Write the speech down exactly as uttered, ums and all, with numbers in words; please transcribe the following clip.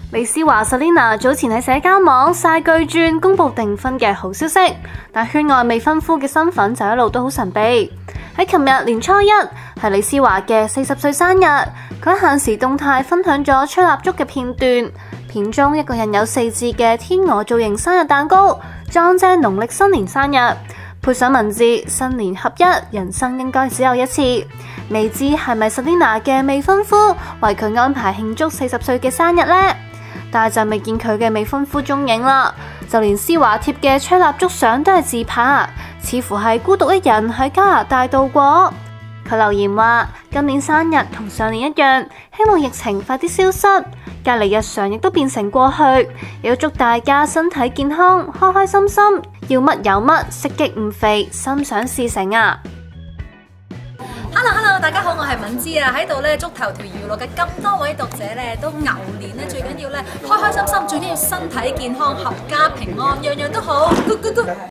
李施嬅 Selina 早前喺社交網晒巨鑽公布訂婚嘅好消息，但圈外未婚夫嘅身份就一路都好神秘。喺琴日年初一係李施嬅嘅四十歲生日，佢喺限時動態分享咗吹蠟燭嘅片段，片中一個人有四字嘅天鵝造型生日蛋糕，裝遮農曆新年生日，配上文字新年合一，人生應該只有一次。未知係咪 Selina 嘅未婚夫為佢安排慶祝四十歲嘅生日呢？但係就未見佢嘅未婚夫蹤影啦，就連施嬅貼嘅吹蠟燭相都係自拍，似乎係孤獨一人喺加拿大度過。佢留言話：今年生日同上年一樣，希望疫情快啲消失，隔離日常亦都變成過去，亦都祝大家身體健康，開開心心，要乜有乜，食極唔肥，心想事成啊！ Hello Hello， 大家好，我係敏芝啊，喺度咧祝頭條娛樂嘅咁多位讀者咧都牛年咧最緊要咧開開心心，最緊要身體健康，合家平安，樣樣都好。Good good good。